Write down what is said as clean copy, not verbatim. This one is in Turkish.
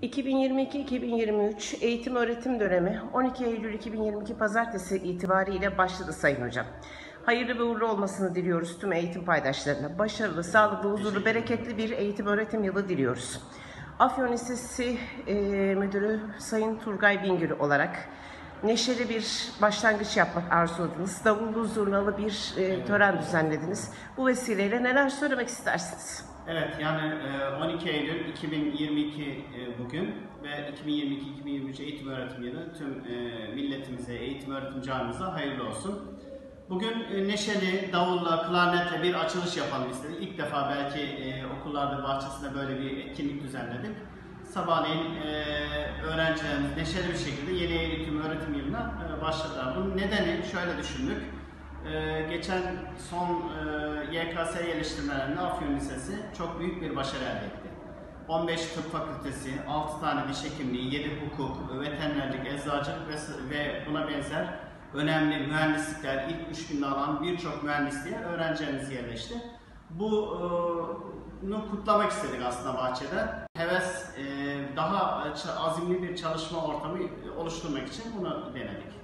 2022-2023 eğitim öğretim dönemi 12 Eylül 2022 Pazartesi itibariyle başladı Sayın Hocam. Hayırlı ve uğurlu olmasını diliyoruz tüm eğitim paydaşlarına. Başarılı, sağlıklı, huzurlu, bereketli bir eğitim öğretim yılı diliyoruz. Afyon Lisesi Müdürü Sayın Turgay Bingöl olarak neşeli bir başlangıç yapmak arzuladınız. Davullu zurnalı bir tören düzenlediniz. Bu vesileyle neler söylemek istersiniz? Evet, yani 12 Eylül 2022 bugün ve 2022-2023 eğitim öğretim yılı tüm milletimize, eğitim öğretim camiimize hayırlı olsun. Bugün neşeli, davulla, klarnetle bir açılış yapalım istedik. İlk defa belki okullarda bahçesinde böyle bir etkinlik düzenledik. Sabahleyin öğrencilerimiz neşeli bir şekilde yeni eğitim öğretim yılına başladılar. Bunun nedeni şöyle düşündük. Geçen son YKS yerleştirmelerinde Afyon Lisesi çok büyük bir başarı elde etti. 15 tıp fakültesi, 6 tane diş hekimliği, 7 hukuk, veterinerlik, eczacılık ve buna benzer önemli mühendislikler, ilk 3000'de alan birçok mühendisliğe öğrencilerimiz yerleşti. Bunu kutlamak istedik aslında bahçede. Heves, daha azimli bir çalışma ortamı oluşturmak için bunu denedik.